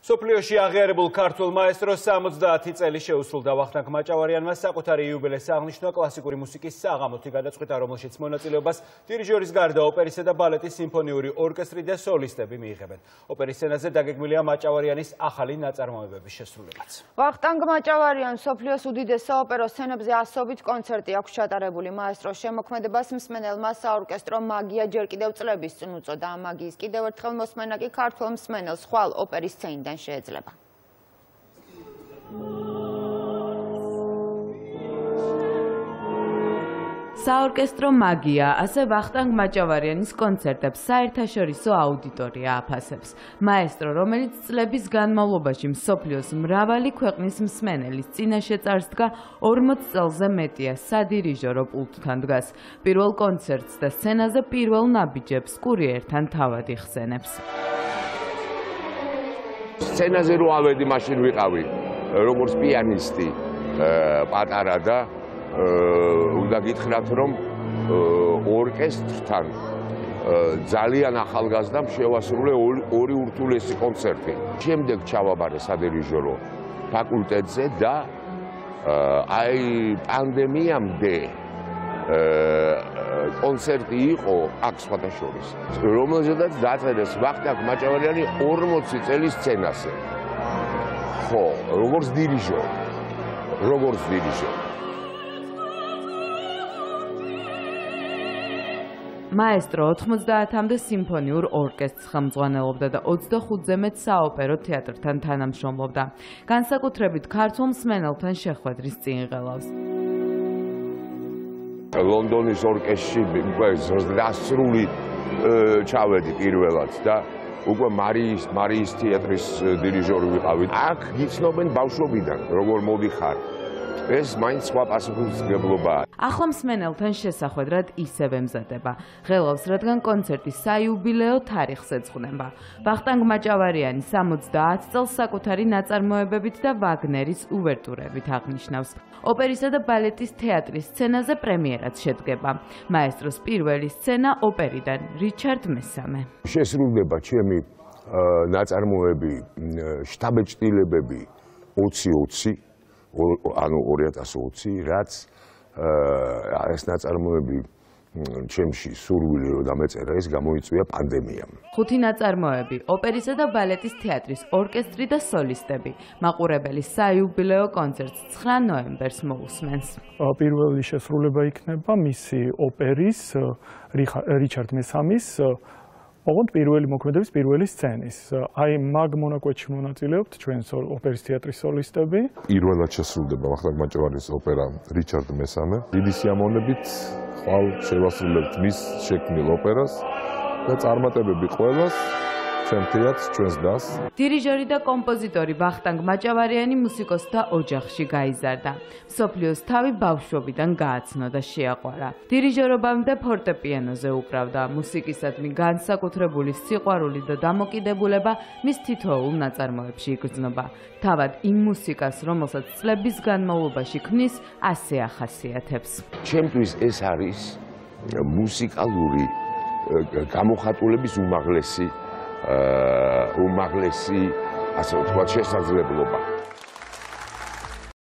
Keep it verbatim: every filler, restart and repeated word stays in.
სოფლიოში აღიარებულ ქართულ მაესტროს სამოცდაათი წელი შეუსრულდა ვახტანგ მაჭავარიანმა საკუთარი იუბილეს აღნიშნა კლასიკური მუსიკის საღამოთი გადაწყვიტა, რომელშიც მონაწილეობას დირიჟორის გარდა ოპერისა და ბალეტის სიმფონიური ორკესტრი და სოლისტები მიიღებენ. ოპერის სცენაზე დაგეგმილია მაჭავარიანის ახალი ნაწარმოებების შესრულებაც. ვახტანგ მაჭავარიანს მსოფლიოს უდიდეს საოპერო სცენებზე ასობით კონცერტი აქვს ჩატარებული. მაესტროს შემოქმედებას მსმენელმა საორკესტრო მაგია ჯერ კიდევ წლების წინ უწოდა. ამ მაგიის კიდევ ერთხელ მოსმენა კი ქართველ მსმენელს ხვალ ოპერის სცენიდან შეიძლება. საორკესტრო მაგია, ასე ვახტანგ მაჭავარიანის კონცერტებს საერთაშორისო აუდიტორია აფასებს. მაესტრო, რომელიც წლების განმავლობაში მსოფლიოს მრავალი ქვეყნის მსმენელის წინაშე წარსდგა, ორმოც წელზე მეტია სადირიჟორო პულტთან დგას. პირველ კონცერტს და სცენაზე პირველ ნაბიჯებს კურიერთან თავად იხსენებს. სცენაზე რო ავედი, მაშინ ვიყავი როგორც პიანისტი პატარა და უნდა გითხრათ, რომ ორკესტრთან ძალიან ახალგაზრდამ შევასრულე ორი ურთულესი კონცერტი. შემდეგ ჩავაბარე სადირიჟორო ფაკულტეტზე და აი პანდემიამდე კონცერტი იყო აქ სხვათა შორის, რომელზედაც დაწერეს ვახტანგ მაჭავარიანი ორმოცი წელის სცენაზე. ხო, როგორც დირიჟორი, როგორც დირიჟორი. მაესტრო ოთხმოცდაათამდე სიმფონიურ ორკესტრს ხელმძღვანელობდა და ოცდახუთზე მეტ საოპერო თეატრთან თანამშრომლობდა. განსაკუთრებით ქართულ მსმენელთან შეხვედრის წინ ღელავს. ლონდონის ორკესტრში დასრული ჩავედი პირველად და უკვე მარიის მარიის თეატრის დირიჟორი ვიყავი. აქ გიცნობენ ბავშვობიდან, როგორ მოდიხარ. ეს მაინც სხვა პასუხისმგებლობაა. ახლა მსმენელთან შესახვედრად ისევ ემზადება. ღელავს, რადგან კონცერტი საიუბილეო თარიღს ეძღვნება. ვახტანგ მაჭავარიანი სამოცდაათ წელს საკუთარი ნაწარმოებებით და ვაგნერის უვერტურებით აღნიშნავს. ოპერისა და ბალეტის თეატრის სცენაზე პრემიერაც შედგება. მაესტროს პირველი სცენა ოპერიდან რიჩარდ მესამე. შესრულდება ჩემი ნაწარმოები, შტაბეჭდილებები ოცი ოცი, ანუ ორი ათას ოცი, რაც ეს ნაწარმოები ჩემში სურვილი რომ დამეწერა, ეს გამოიწვია პანდემიამ. ხუთი ნაწარმოები, ოპერისა და ბალეტის თეატრის ორკესტრი და სოლისტები. მაყურებელი საიუბილეო კონცერტს ცხრა ნოემბერს მოусმენს. პირველი შესრულება იქნება მისი ოპერის რიჩარდ მესამის ოღონდ პირველი მოქმედების პირველი სცენის. აი მაგ მონაკვეთში მონაწილეობთ ჩვენ ოპერის თეატრის სოლისტები. პირველად შესრულდება ვახტანგ მაჭავარიანის ოპერა რიჩარდ მესამე. დიდი სიამოვნებით ხვალ შევასრულებთ მის შექმნილ ოპერას და წარმატებები ყველას, ჩვენ თეატრს, ჩვენს დასს. დირიჟორი და კომპოზიტორი ვახტანგ მაჭავარიანი მუსიკოსთა ოჯახში გაიზარდა. მსოფლიოს თავი ბავშვობიდან გააცნო და შეაყვარა. დირიჟორობამდე ფორტეპიანოზე უკრავდა. მუსიკისადმი განსაკუთრებული სიყვარული და დამოკიდებულება მის თითოეულ ნაწარმოებში იგრძნობა. თავად იმ მუსიკას, რომელსაც წლების განმავლობაში ქმნის, ასე ახასიათებს. ჩემთვის ეს არის მუსიკალური გამოხატულების უმაღლესი უმაღლესი, ასე ვთქვათ, შესაძლებლობა.